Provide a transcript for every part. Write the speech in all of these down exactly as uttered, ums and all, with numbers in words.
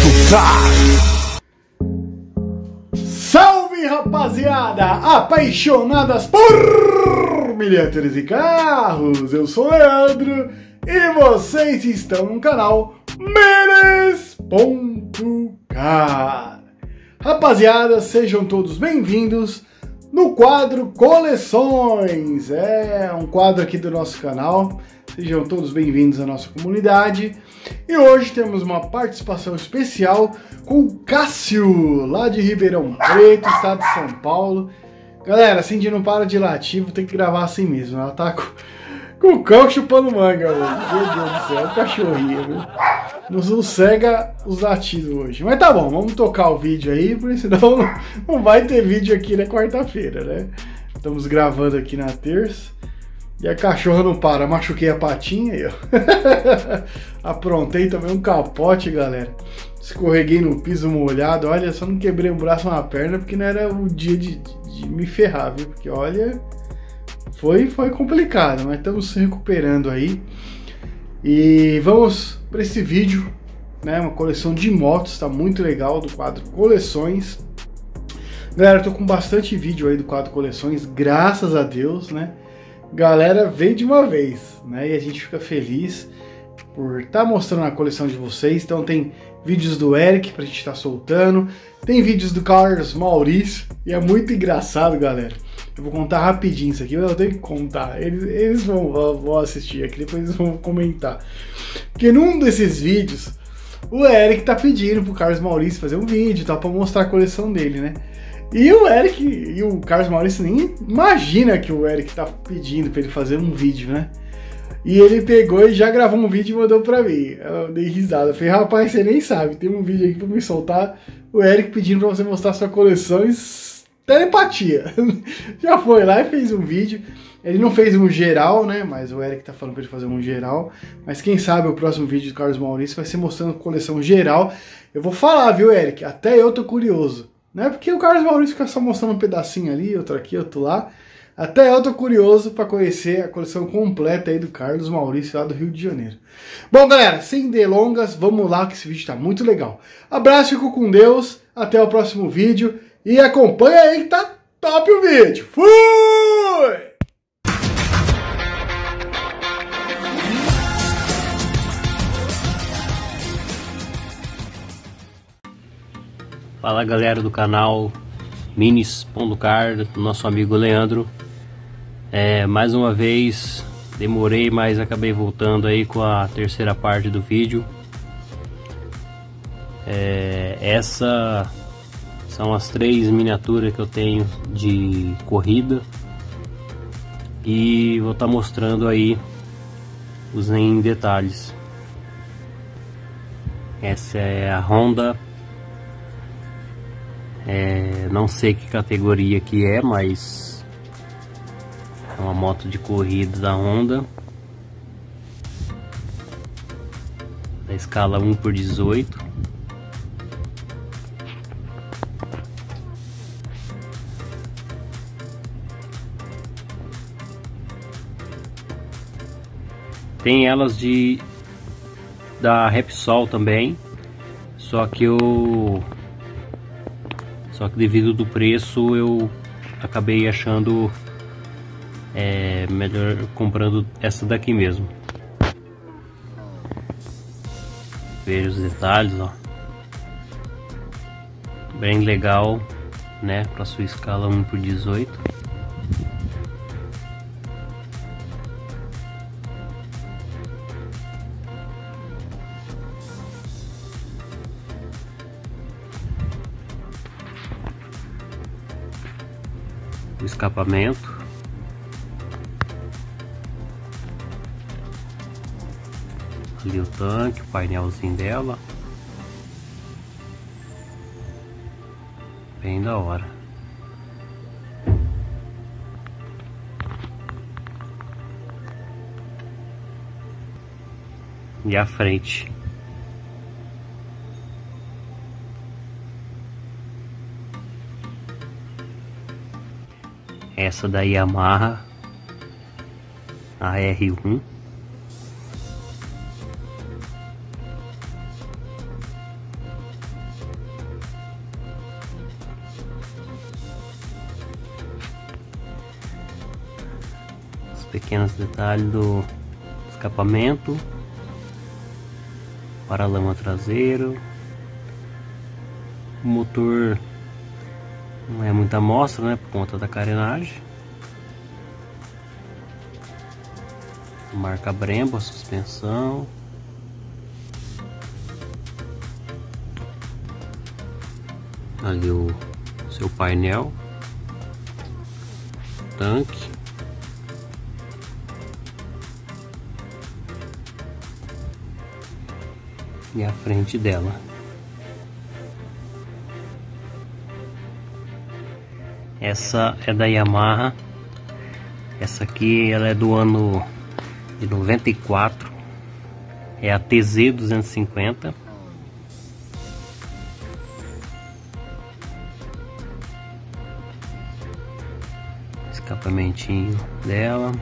Salve, rapaziada, apaixonadas por miniaturas e carros, eu sou o Leandro e vocês estão no canal Minis ponto car. Rapaziada, sejam todos bem-vindos no quadro Coleções, é um quadro aqui do nosso canal. Sejam todos bem-vindos à nossa comunidade. E hoje temos uma participação especial com o Cássio, lá de Ribeirão Preto, estado de São Paulo. Galera, a Cindy não para de latir, vou ter que gravar assim mesmo. Ela tá com, com o cão chupando manga hoje. Meu Deus do céu, é um cachorrinho, viu? Não sossega os latidos hoje. Mas tá bom, vamos tocar o vídeo aí, porque senão não, não vai ter vídeo aqui na quarta-feira, né? Estamos gravando aqui na terça. E a cachorra não para, machuquei a patinha aí, ó. Aprontei também um capote, galera. Escorreguei no piso molhado, olha, só não quebrei um braço ou uma perna, porque não era o dia de, de me ferrar, viu? Porque, olha, foi, foi complicado, mas estamos se recuperando aí. E vamos para esse vídeo, né? Uma coleção de motos, tá muito legal, do quadro Coleções. Galera, eu tô com bastante vídeo aí do quadro Coleções, graças a Deus, né? Galera, veio de uma vez, né? E a gente fica feliz por estar tá mostrando a coleção de vocês. Então tem vídeos do Eric pra gente estar tá soltando, tem vídeos do Carlos Maurício, e é muito engraçado, galera. Eu vou contar rapidinho isso aqui, mas eu tenho que contar. Eles, eles vão, vão assistir aqui, depois eles vão comentar. Porque num desses vídeos, o Eric tá pedindo pro Carlos Maurício fazer um vídeo, tá, pra mostrar a coleção dele, né? E o Eric e o Carlos Maurício nem imagina que o Eric tá pedindo pra ele fazer um vídeo, né? E ele pegou e já gravou um vídeo e mandou pra mim. Eu dei risada. Eu falei, rapaz, você nem sabe, tem um vídeo aqui pra me soltar. O Eric pedindo pra você mostrar sua coleção e telepatia. Já foi lá e fez um vídeo. Ele não fez um geral, né? Mas o Eric tá falando pra ele fazer um geral. Mas quem sabe o próximo vídeo do Carlos Maurício vai ser mostrando a coleção geral. Eu vou falar, viu, Eric? Até eu tô curioso. Não é porque o Carlos Maurício fica só mostrando um pedacinho ali, outro aqui, outro lá. Até eu tô curioso para conhecer a coleção completa aí do Carlos Maurício lá do Rio de Janeiro. Bom, galera, sem delongas, vamos lá que esse vídeo tá muito legal. Abraço, fico com Deus, até o próximo vídeo e acompanha aí que tá top o vídeo. Fui! Fala, galera do canal Minis ponto car, do nosso amigo Leandro. É, mais uma vez demorei, mas acabei voltando aí com a terceira parte do vídeo. É, essa são as três miniaturas que eu tenho de corrida e vou estar tá mostrando aí os em detalhes. Essa é a Honda. É, não sei que categoria que é, mas é uma moto de corrida da Honda, da escala um por dezoito. Tem elas de da Repsol também, só que eu Só que devido do preço eu acabei achando é, melhor comprando essa daqui mesmo. Veja os detalhes, ó. Bem legal, né? Para sua escala um por dezoito. O escapamento, ali o tanque, o painelzinho dela, bem da hora. E a frente, essa da Yamaha, a R um. pequenos detalhes do escapamento, paralama traseiro. O motor não é muita amostra, né, por conta da carenagem. Marca Brembo, a suspensão. Ali o seu painel, tanque. E a frente dela. Essa é da Yamaha. Essa aqui ela é do ano de noventa e quatro. É a T Z duzentos e cinquenta. Escapamentinho dela.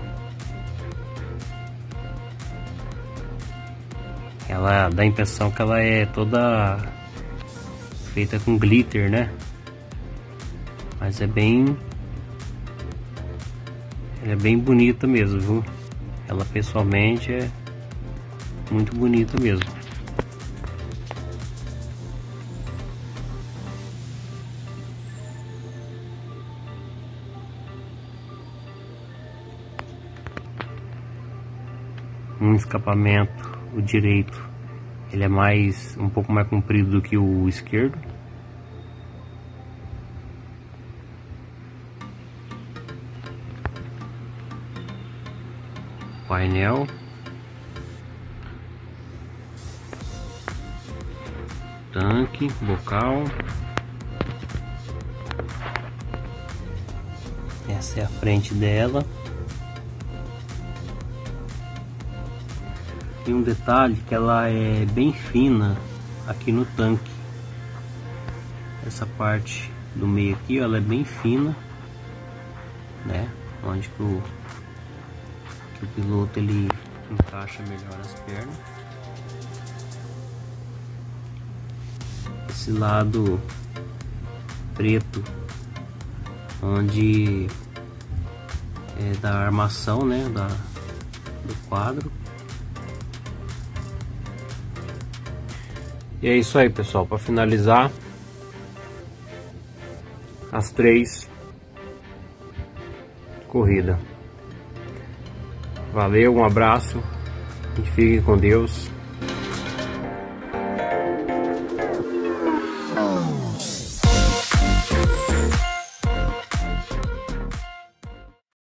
Ela dá a impressão que ela é toda feita com glitter, né? Mas é bem, ela é bem bonita mesmo, viu? Ela pessoalmente é muito bonita mesmo. Um escapamento, o direito, ele é mais um pouco mais comprido do que o esquerdo. Painel, tanque, bocal. Essa é a frente dela. Tem um detalhe que ela é bem fina aqui no tanque. Essa parte do meio aqui, ela é bem fina, né? Onde que o o piloto ele encaixa melhor as pernas. Esse lado preto, onde é da armação, né, da, do quadro. E é isso aí, pessoal. Para finalizar, as três corridas. Valeu, um abraço e fiquem com Deus.